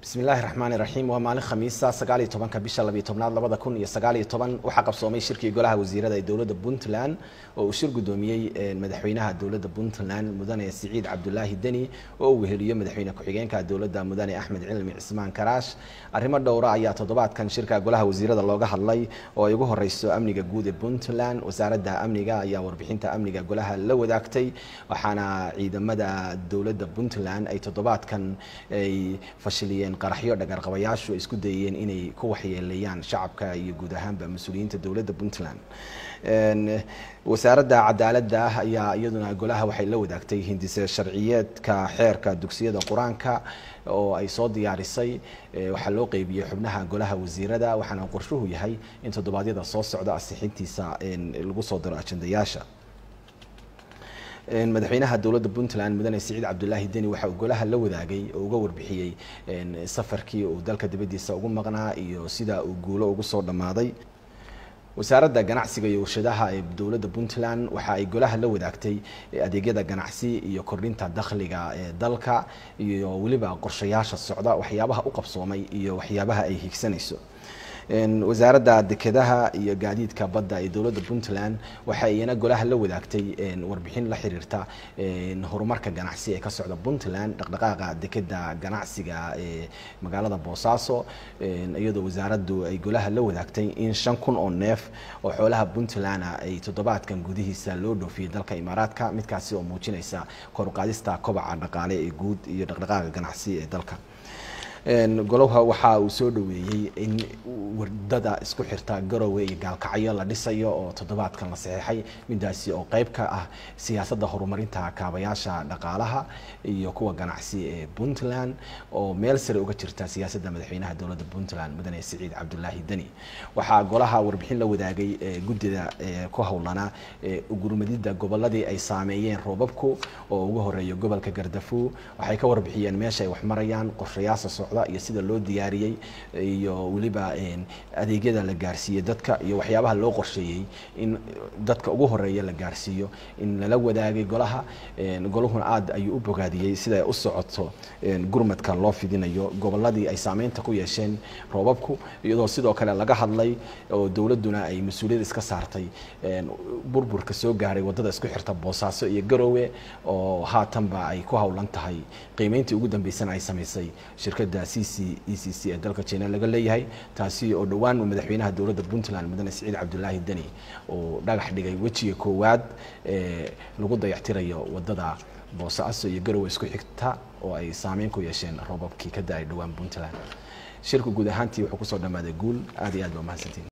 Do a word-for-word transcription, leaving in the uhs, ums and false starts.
بسم الله الرحمن الرحيم ومالين خميسة سقالي طبعا كبيشة لبي طبعا لبضا كون يسقالي طبعا وحقب صومي شركة يقولها وزيرة الدولة بونتلان وشير قدوميي مدحوينها الدولة بونتلان مدني سعيد عبد الله الدني ووهلية مدحوينها كحجين كالدولة مدني أحمد علمي عثمان كراش arrimo dhowr ah ayaa toddobaadkan shirka golaha wasiirada looga hadlay oo ay ugu horeyso amniga guud ee Puntland wasaaradda amniga ayaa warbixinta amniga golaha la wadaagtay waxaana ciidamada dawladda Puntland ay toddobaadkan ay fashiliyeen qaraxyo dhagar qabayaashu isku dayeen inay ku waxyeeleeyaan shacabka iyo guud ahaanba mas'uuliyiinta dawladda Puntland een wasaaradda cadaaladda ayaa iyaduna golaha waxay la wadaagtay hindise sharciyeedka xeerka dugsiyada quraanka oo ay soo diyaarisay waxa loo qeybiyay xubnaha golaha wasiirada waxaana qorshuhu yahay in toddobaadyada soo socda asixintiisa in lagu soo diro ajendayaasha madaxweynaha dawladda Puntland mudane Saciid Cabdullaahi Deni waxa uu golaha la wadaagay oo uga warbixiyay safarkii uu dalka dibadiisa ugu maqnaa iyo sida uu guulo ugu soo dhamaaday wasaaradda ganacsiga iyo warshadaha ee dawladda Puntland waxa ay golaha la wadaagtay adeegyada ganacsi iyo kordhinta dakhliga ee dalka iyo waliba qorshayaasha socda waxyaabaha u qabsoomay iyo waxyaabaha ay higsanayso in wasaaradda dekedaha iyo gaadiidka badda ee dawladda Puntland waxa ayna golaha la wadaagtay in warbixin la xiriirta in horumarka ganacsi ee ka socda Puntland dhaqdhaqaaqa dekeda ganacsiga ee magaalada Boosaaso iyadoo wasaaraddu ay golaha la wadaagtay in shan kun oo neef oo xoolaha Puntland ay toddobaadkan gudihiisa loo dhoofiyay dalka Imaaraadka midkaasi oo muujinaysa kor u qaadista kobaca dhaqaale ee guud iyo dhaqdhaqaaqa ganacsi ee dalka een golaha waxa uu soo dhaweeyay in wadada isku xirta Garowe iyo Gaalkacyo la dhisayo oo toddobaadkan la saxeexay midaasi oo qayb ka ah siyaasadda horumarinta kaabayaasha dhaqaalaha iyo kuwa ganacsi ee Puntland oo meel sare uga jirta siyaasadda madaxweynaha dawladda Puntland mudane Saciid Cabdullaahi Deni waxa golaha warbixin la wadaagay gudida ku hawlana gurmadida goboladii ay saameeyeen roobabku oo ugu horeeyo gobolka Gaardafuu waxay ka warbixiyeen meesha ay wax marayaan qorshayaasha iyo sida loo diyaariyay iyo waliba in adeegyada la gaarsiiyay dadka iyo waxyaabaha loo qorsheeyay in dadka ugu horeeya la gaarsiiyo in la wadaagay golaha in goluhuna aad ayuu u bogaadiyay sida ay u socoto in gurmadka loo fidinayo goboladii ay saameynta ku yeesheen roobabku iyadoo sidoo kale laga hadlay oo dawladuna ay mas'uuliyad iska saartay in burburka soo gaaray wadada isku xirta Boosaaso iyo Garowe oo haatanba ay ku hawlan tahay qiimeyntii ugu dambeysay ay sameysay shirkadda C C E C C ee dalka China laga leeyahay taasi oo dhawaan madaxweynaha dawladda Puntland mudane Saciid Cabdullaahi Deni oo dhagax dhigay wajiga koowaad ee lagu dayactirayo wadada Boosaaso iyo Garowe isku xigta oo ay saameyn ku yeesheen roobabkii ka daay dhawaan Puntland shirku guud ahaantii wuxuu ku soo dhamaaday guul aad iyo aad u mahadsantiin